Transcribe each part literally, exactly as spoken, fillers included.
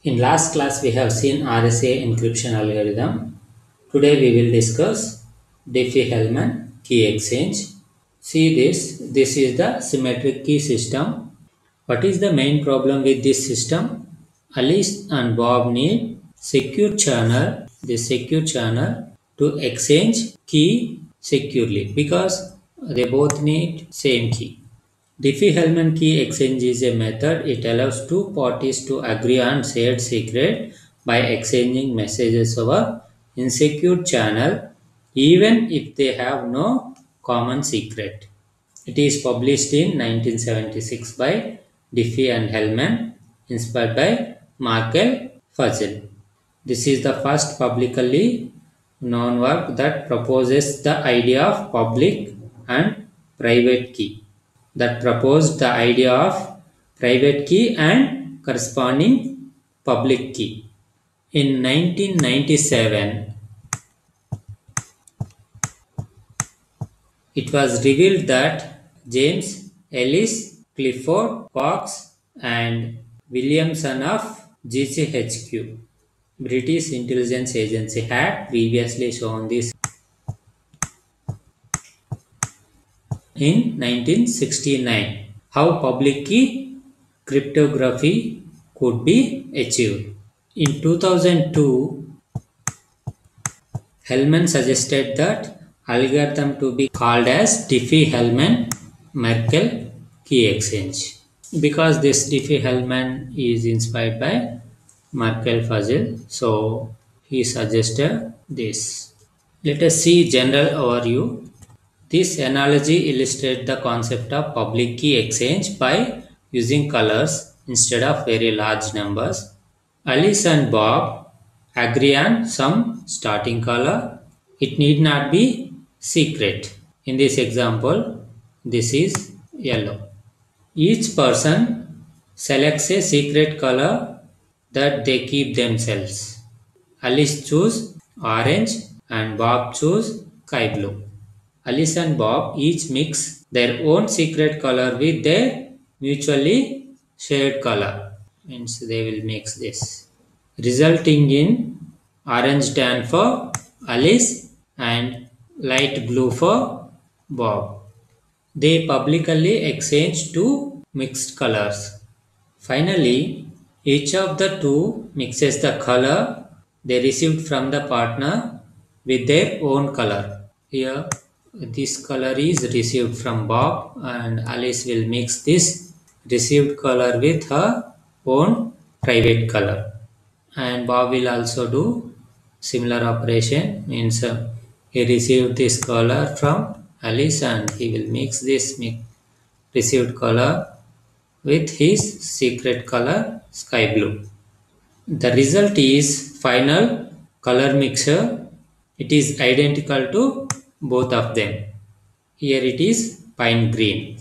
In last class, we have seen R S A encryption algorithm. Today, we will discuss Diffie-Hellman key exchange. See this. This is the symmetric key system. What is the main problem with this system? Alice and Bob need secure channel, the secure channel to exchange key securely because they both need same key. Diffie-Hellman key exchange is a method. It allows two parties to agree on shared secret by exchanging messages over insecure channel even if they have no common secret. It is published in nineteen seventy-six by Diffie and Hellman, inspired by Markel Fuzzel. This is the first publicly known work that proposes the idea of public and private key. That proposed the idea of private key and corresponding public key. In nineteen ninety-seven, it was revealed that James Ellis, Clifford Cox, and Williamson of G C H Q, British Intelligence Agency, had previously shown this in nineteen sixty-nine, how public key cryptography could be achieved. In two thousand two, Hellman suggested that algorithm to be called as Diffie-Hellman-Merkle key exchange. Because this Diffie-Hellman is inspired by Merkle-Fuzzel, so he suggested this. Let us see general overview. This analogy illustrates the concept of public key exchange by using colors instead of very large numbers. Alice and Bob agree on some starting color. It need not be secret. In this example, this is yellow. Each person selects a secret color that they keep themselves. Alice choose orange and Bob choose sky blue. Alice and Bob each mix their own secret color with their mutually shared color. Means they will mix this, resulting in orange tan for Alice and light blue for Bob. They publicly exchange two mixed colors. Finally, each of the two mixes the color they received from the partner with their own color. Here, this color is received from Bob and Alice will mix this received color with her own private color. And Bob will also do similar operation, means uh, he received this color from Alice and he will mix this mix received color with his secret color sky blue. The result is final color mixture. It is identical to both of them. Here it is pine green.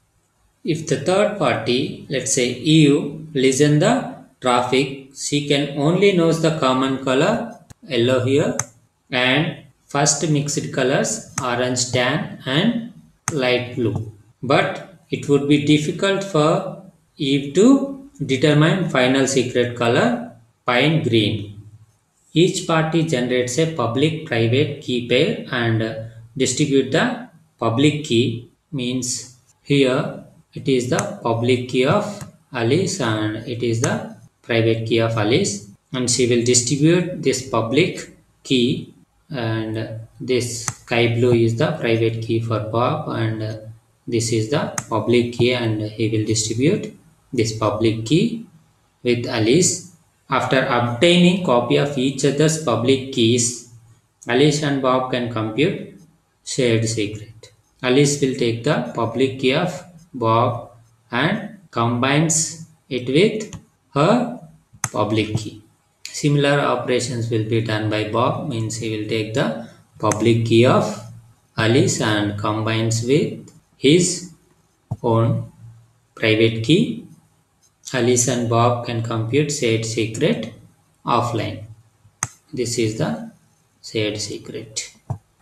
If the third party, let's say E U, listen the traffic, she can only knows the common color yellow here and first mixed colors orange tan and light blue. But it would be difficult for Eve to determine final secret color pine green. Each party generates a public private key pair and distribute the public key, means here it is the public key of Alice and it is the private key of Alice, and she will distribute this public key, and this sky blue is the private key for Bob and this is the public key, and he will distribute this public key with Alice. After obtaining copy of each other's public keys, Alice and Bob can compute shared secret. Alice will take the public key of Bob and combines it with her public key. Similar operations will be done by Bob, means he will take the public key of Alice and combines with his own private key. Alice and Bob can compute shared secret offline. This is the shared secret.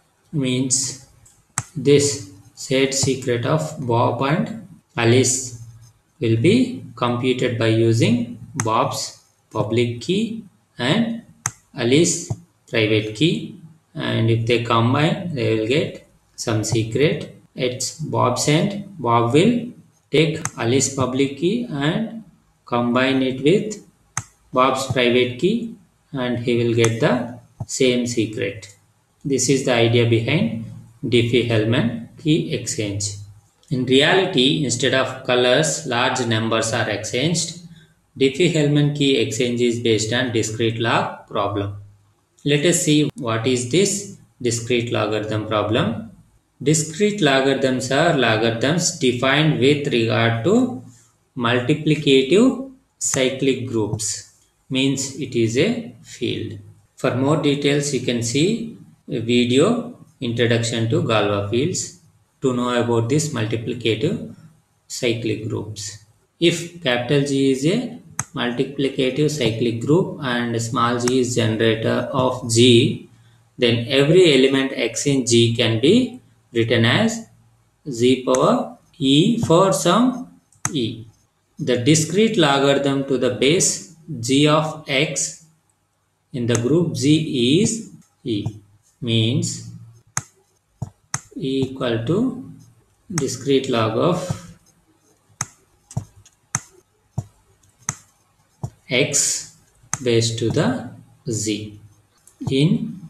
Means this shared secret of Bob and Alice will be computed by using Bob's public key and Alice private key, and if they combine they will get some secret. It's Bob's end. Bob will take Alice public key and combine it with Bob's private key, and he will get the same secret. This is the idea behind Diffie-Hellman key exchange. In reality, instead of colors, large numbers are exchanged. Diffie-Hellman key exchange is based on discrete log problem. Let us see what is this discrete logarithm problem. Discrete logarithms are logarithms defined with regard to multiplicative cyclic groups. Means it is a field. For more details, you can see a video introduction to Galois fields to know about this multiplicative cyclic groups. If capital G is a multiplicative cyclic group and small g is generator of G, then every element x in G can be written as z power e for some e. The discrete logarithm to the base g of x in the group G is e. Means e equal to discrete log of x base to the z in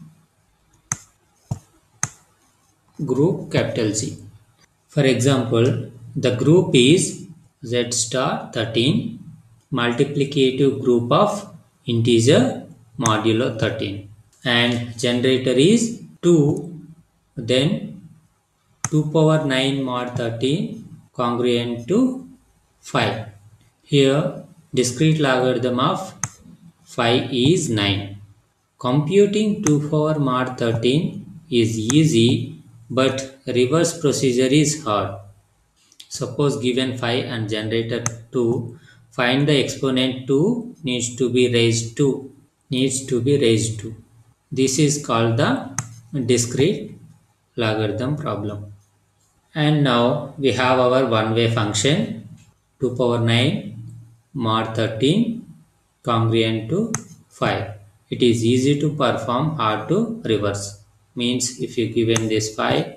group capital G. For example, the group is z star thirteen, multiplicative group of integer modulo thirteen, and generator is two, then two power nine mod thirteen congruent to five. Here discrete logarithm of five is nine. Computing two power mod thirteen is easy, but reverse procedure is hard. Suppose given five and generator two, find the exponent two needs to be raised to needs to be raised to. This is called the discrete logarithm problem. And now we have our one way function two power nine mod thirteen congruent to five. It is easy to perform, hard to reverse. Means if you given this five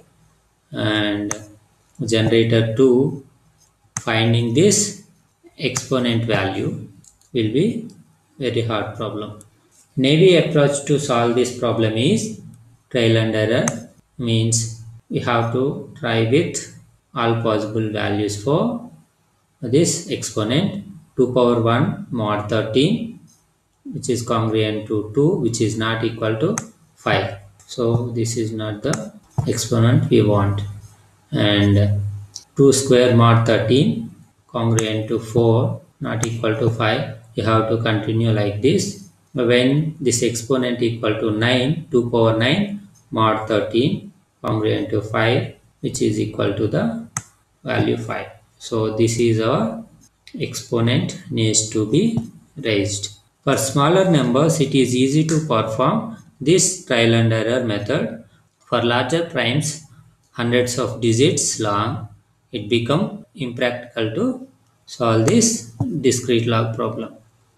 and generator two, finding this exponent value will be very hard problem. Navy approach to solve this problem is trial and error. Means we have to try with all possible values for this exponent two power one mod thirteen, which is congruent to two, which is not equal to five. So this is not the exponent we want. And two square mod thirteen congruent to four, not equal to five. You have to continue like this. When this exponent equal to nine, two power nine mod thirteen congruent to five, which is equal to the value five. So this is our exponent needs to be raised. For smaller numbers, it is easy to perform this trial and error method. For larger primes, hundreds of digits long, it becomes impractical to solve this discrete log problem.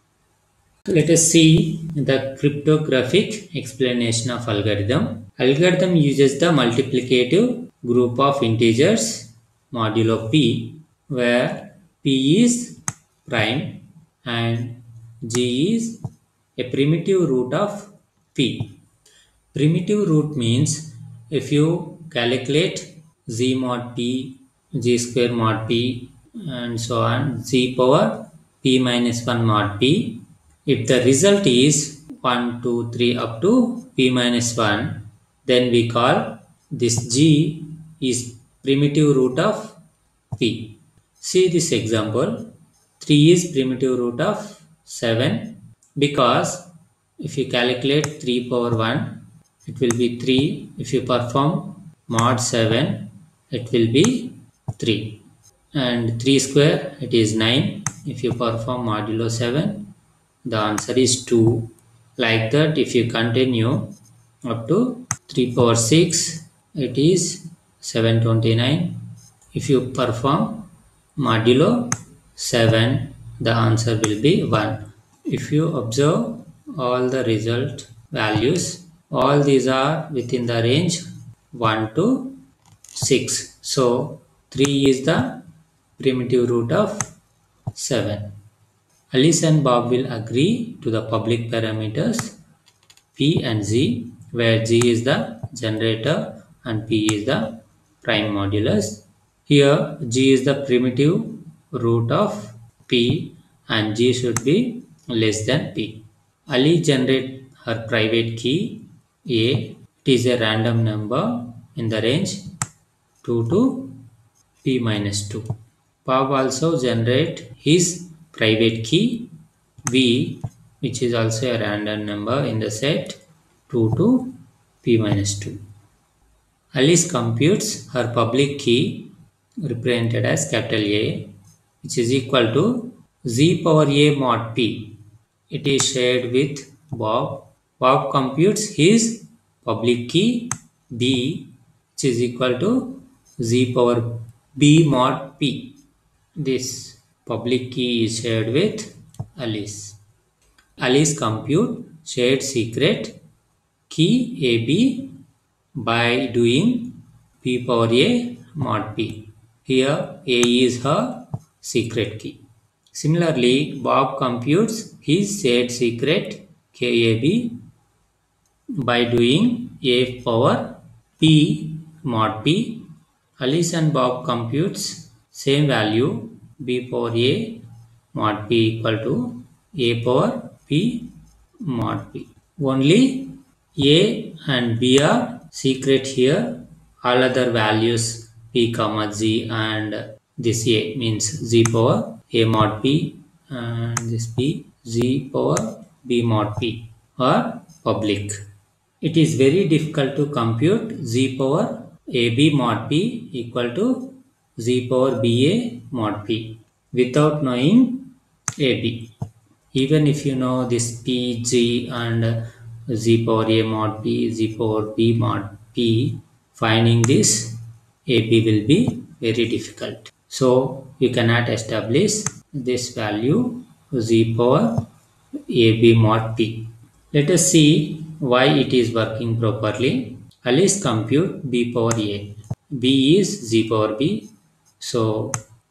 Let us see the cryptographic explanation of algorithm. Algorithm uses the multiplicative group of integers modulo p, where p is prime and g is a primitive root of p. Primitive root means if you calculate z mod p, g square mod p and so on, z power p minus one mod p, if the result is one, two, three up to p minus one, then we call this g is primitive root of p. See this example, three is primitive root of seven, because if you calculate three power one, it will be three. If you perform mod seven, it will be three. And three square, it is nine. If you perform modulo seven, the answer is two. Like that, if you continue up to three power six, it is seven hundred twenty-nine. If you perform modulo seven, the answer will be one. If you observe all the result values, all these are within the range one to six. So three is the primitive root of seven. Alice and Bob will agree to the public parameters P and Z, where G is the generator and P is the prime modulus. Here G is the primitive root of P and G should be less than P. Ali generate her private key A. It is a random number in the range two to P minus two. Bob also generate his private key V, which is also a random number in the set two to P minus two. Alice computes her public key represented as capital A, which is equal to Z power A mod P. It is shared with Bob. Bob computes his public key B, which is equal to Z power B mod P. This public key is shared with Alice. Alice compute shared secret key A B by doing P power A mod P. Here A is her secret key. Similarly, Bob computes his shared secret K A B by doing A power P mod P. Alice and Bob computes same value B power A mod P equal to A power P mod P. Only A and B are secret here. All other values P comma Z and this A means Z power A mod P and this B Z power B mod P are public. It is very difficult to compute Z power A B mod P equal to Z power B A mod P without knowing A B. Even if you know this P, G and Z power A mod P, Z power B mod P, finding this A B will be very difficult. So you cannot establish this value Z power A B mod P. Let us see why it is working properly. Alice compute B power A. B is Z power B. So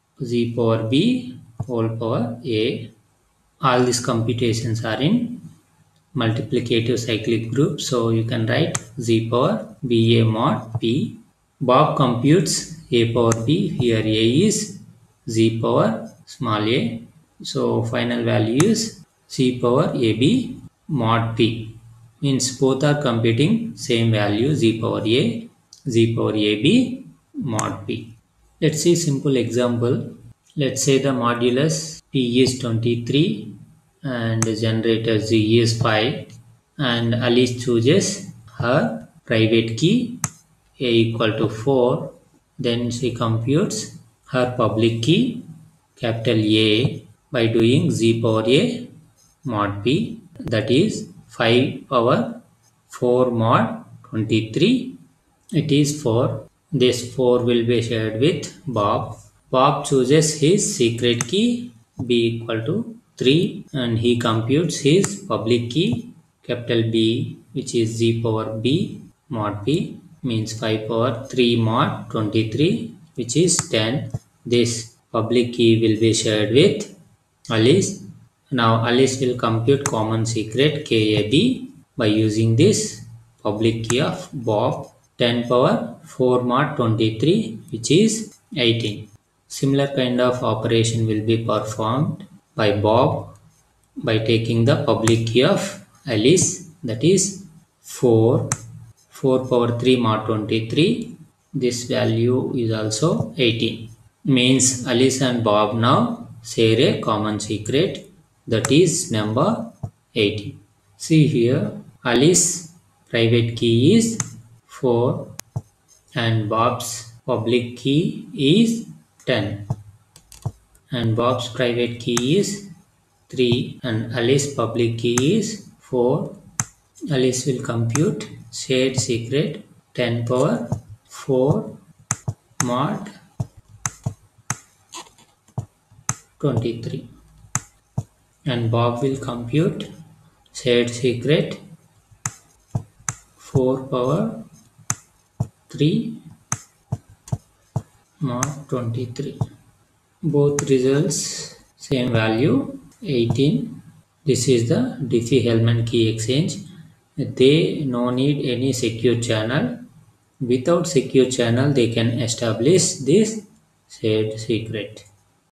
Z power B whole power A. All these computations are in multiplicative cyclic group. So you can write Z power B A mod P. Bob computes A power B. Here A is Z power small a. So final value is Z power A B mod P. Means both are computing same value Z power A, Z power A B mod P. Let's see simple example. Let's say the modulus P is twenty-three and the generator Z is five and Alice chooses her private key A equal to four. Then she computes her public key capital A by doing Z power A mod P, that is five power four mod twenty-three. It is four. This four will be shared with Bob. Bob chooses his secret key B equal to three and he computes his public key capital B, which is Z power B mod P, means five power three mod twenty-three, which is ten. This public key will be shared with Alice. Now Alice will compute common secret K A B by using this public key of Bob, ten power four mod twenty-three, which is eighteen. Similar kind of operation will be performed by Bob by taking the public key of Alice, that is four, four power three mod twenty-three. This value is also eighteen. Means Alice and Bob now share a common secret, that is number eighteen. See here, Alice's private key is four and Bob's public key is ten and Bob's private key is three and Alice's public key is four. Alice will compute shared secret ten power four mod twenty-three. and Bob will compute shared secret four power three mod twenty-three. Both results same value eighteen. This is the Diffie-Hellman key exchange. They no need any secure channel. Without secure channel, they can establish this shared secret.